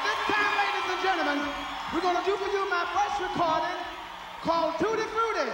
This time, ladies and gentlemen, we're going to do for you my first recording called Tutti Frutti.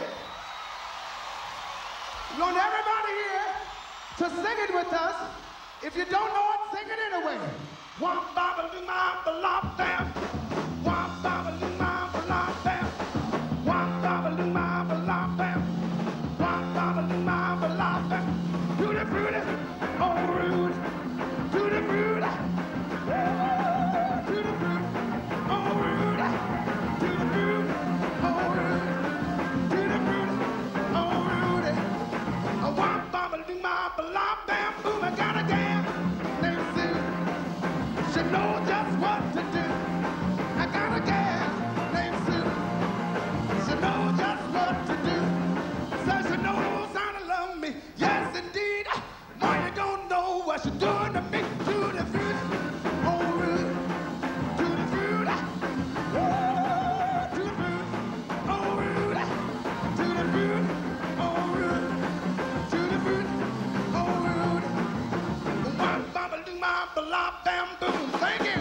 We want everybody here to sing it with us. If you don't know it, sing it anyway. One baba do my balop bam. One baba do my balop bam. One baba do my balop bam. One baba do my balop bam. Tutti Frutti, oh rude. Tutti Frutti, Tutti Frutti, oh rude. Tutti Frutti, oh rude. Tutti Frutti, oh rude. One baba do my balop bam. Boom, I got a gal named Sue. She knows just what to do. I got a gal named Sue. She knows just what to do. Says she knows how to love me. Yes, indeed. Boy, you don't know what she's doing to me. Tutti Frutti, oh rude. Tutti Frutti, Tutti Frutti, oh rude. Tutti Frutti, oh rude. Tutti Frutti, oh rude. One baba do my balop bam boom. Thank you.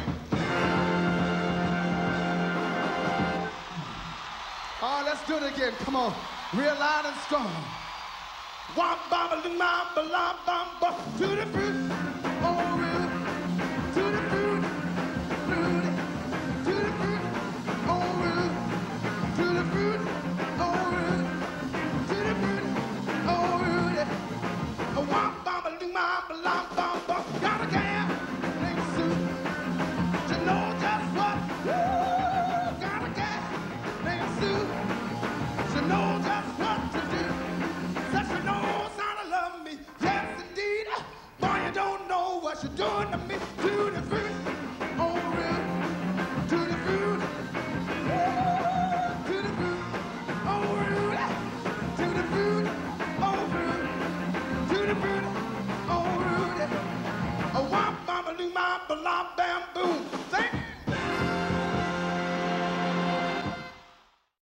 Oh, let's do it again. Come on, real loud and strong. One baba do my balop bam bum. Tutti Frutti, oh rude. Tutti Frutti, rude. Tutti Frutti, oh rude. Tutti Frutti, oh rude. Tutti Frutti, oh rude. One baba do my balop bam bum. Got a gal named Sue. She knows just what. Got a gal named Sue. She knows just what to do. Says she knows how to love me. Yes, indeed. Boy, you don't know what you're doing to me. Tutti Frutti, oh rude. Tutti Frutti, Tutti Frutti, oh rude. Tutti Frutti, oh rude. Tutti Frutti, oh rude. One baba do my balop bam boom.